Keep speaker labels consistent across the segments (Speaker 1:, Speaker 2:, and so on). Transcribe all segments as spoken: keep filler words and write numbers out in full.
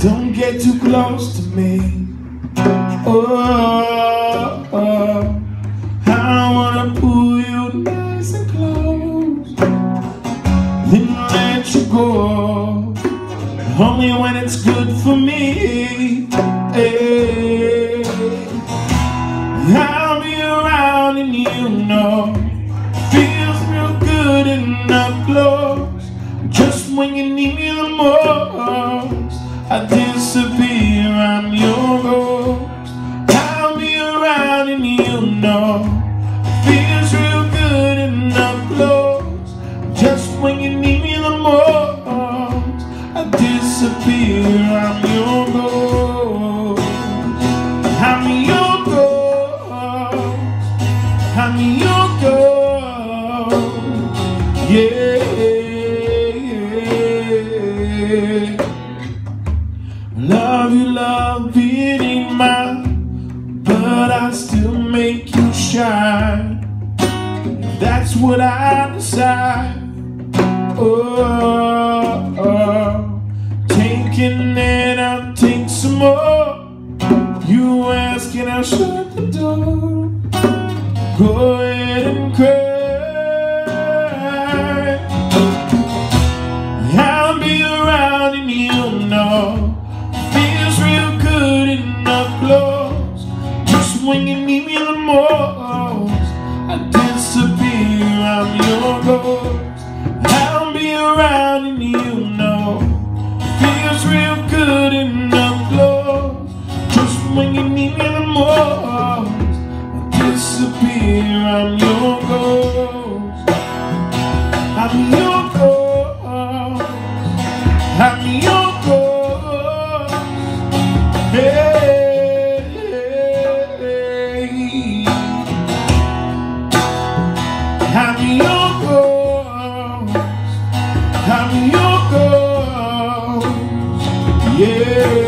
Speaker 1: Don't get too close to me. Oh, oh, I wanna pull you nice and close, then let you go, only when it's good for me. Hey, I'll be around and you know, feels real good and up close. Just when you need me the most, I disappear, I'm your ghost. I'll be around and you know, feels real good and up close. Just when you need me the most, I disappear, I'm your ghost. I'm your ghost. I'm your ghost. Yeah. Love you, love it ain't mine, but I still make you shine. That's what I decide. Oh, oh. Taking it, I'll take some more. You ask and I'll shut the door. Go ahead and cry. I'll be around and you'll know, feels real good and up close. Just when you need me the most, I disappear, I'm your ghost. I'll be around and you know, feels real good and up close. Just when you need me the most, I disappear, I'm your ghost. I'm your ghost. I'm your ghost. Hey, I'm your ghost. I'm your ghost. Yeah.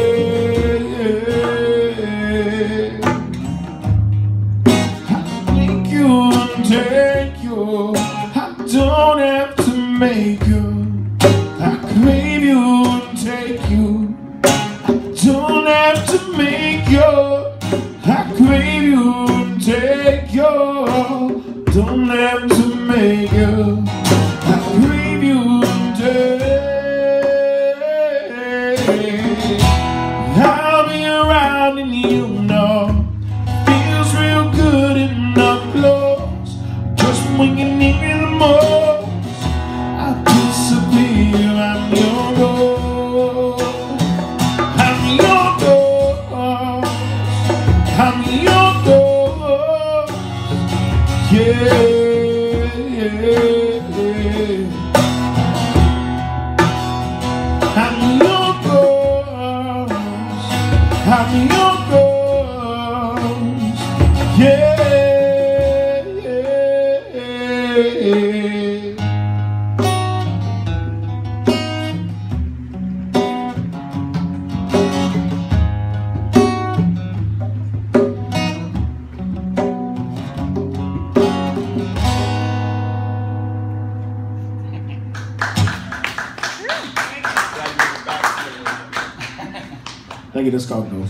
Speaker 1: I make you and take you. I don't have to make you. I crave you and take you. I don't have to make you. I crave you and take you. Don't have to make you. I crave you and take. I'll be around and you know, feels real good and up close. Just when you need me the most, I disappear, I'm your ghost. I'm your ghost. I'm your ghost. Yeah, yeah. I'm your ghost. I'm your ghost. Yeah, yeah. Thank you, this called Ghost.